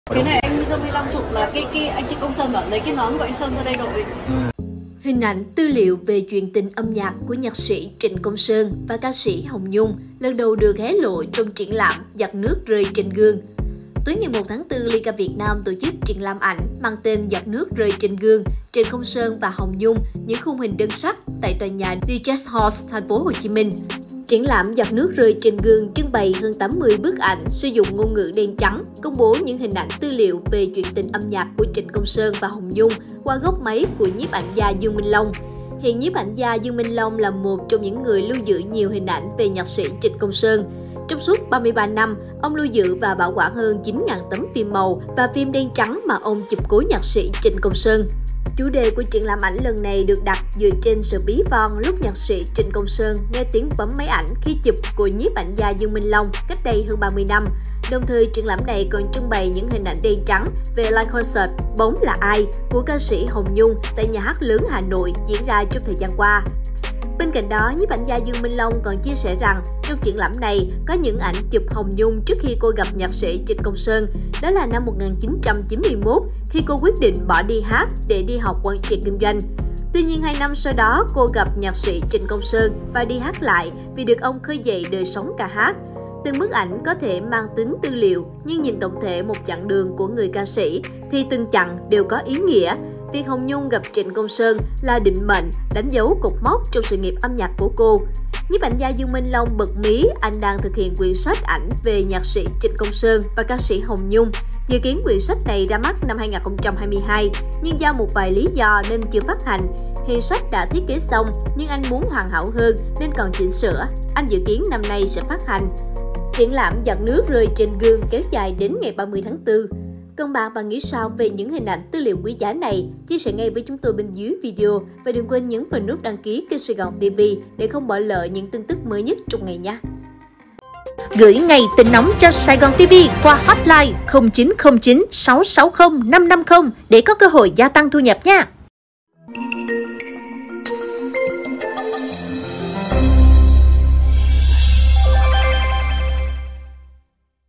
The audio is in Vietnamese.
Cái này anh Dương Huy Long chụp là cái anh Trịnh Công Sơn bảo lấy cái nón của anh Sơn ra đây đội. Hình ảnh tư liệu về chuyện tình âm nhạc của nhạc sĩ Trịnh Công Sơn và ca sĩ Hồng Nhung lần đầu được hé lộ trong triển lãm Giọt nước rơi trên gương. Tối ngày 1 tháng 4, Ly Ca Việt Nam tổ chức triển lãm ảnh mang tên Giọt nước rơi trên gương, Trịnh Công Sơn và Hồng Nhung, những khung hình đơn sắc tại tòa nhà Digest House, thành phố Hồ Chí Minh. Triển lãm Giọt nước rơi trên gương trưng bày hơn 80 bức ảnh sử dụng ngôn ngữ đen trắng, công bố những hình ảnh tư liệu về chuyện tình âm nhạc của Trịnh Công Sơn và Hồng Nhung qua góc máy của nhiếp ảnh gia Dương Minh Long. Hiện nhiếp ảnh gia Dương Minh Long là một trong những người lưu giữ nhiều hình ảnh về nhạc sĩ Trịnh Công Sơn. Trong suốt 33 năm, ông lưu giữ và bảo quản hơn 9.000 tấm phim màu và phim đen trắng mà ông chụp cố nhạc sĩ Trịnh Công Sơn. Chủ đề của triển lãm ảnh lần này được đặt dựa trên sự ví von lúc nhạc sĩ Trịnh Công Sơn nghe tiếng bấm máy ảnh khi chụp của nhiếp ảnh gia Dương Minh Long cách đây hơn 30 năm. Đồng thời, triển lãm này còn trưng bày những hình ảnh đen trắng về live concert Bóng là ai của ca sĩ Hồng Nhung tại nhà hát lớn Hà Nội diễn ra trong thời gian qua. Bên cạnh đó, nhiếp ảnh gia Dương Minh Long còn chia sẻ rằng trong triển lãm này có những ảnh chụp Hồng Nhung trước khi cô gặp nhạc sĩ Trịnh Công Sơn. Đó là năm 1991 khi cô quyết định bỏ đi hát để đi học quản trị kinh doanh. Tuy nhiên 2 năm sau đó, cô gặp nhạc sĩ Trịnh Công Sơn và đi hát lại vì được ông khơi dậy đời sống ca hát. Từng bức ảnh có thể mang tính tư liệu, nhưng nhìn tổng thể một chặng đường của người ca sĩ thì từng chặng đều có ý nghĩa. Việc Hồng Nhung gặp Trịnh Công Sơn là định mệnh, đánh dấu cột mốc trong sự nghiệp âm nhạc của cô. Nhiếp ảnh gia Dương Minh Long bật mí anh đang thực hiện quyển sách ảnh về nhạc sĩ Trịnh Công Sơn và ca sĩ Hồng Nhung. Dự kiến quyển sách này ra mắt năm 2022, nhưng do một vài lý do nên chưa phát hành. Hiện sách đã thiết kế xong, nhưng anh muốn hoàn hảo hơn nên còn chỉnh sửa. Anh dự kiến năm nay sẽ phát hành. Triển lãm Giọt nước rơi trên gương kéo dài đến ngày 30 tháng 4. Còn bạn nghĩ sao về những hình ảnh tư liệu quý giá này? Chia sẻ ngay với chúng tôi bên dưới video và đừng quên nhấn vào nút đăng ký kênh Sài Gòn TV để không bỏ lỡ những tin tức mới nhất trong ngày nhé. Gửi ngay tin nóng cho Sài Gòn TV qua hotline 0909 660 550 để có cơ hội gia tăng thu nhập nha.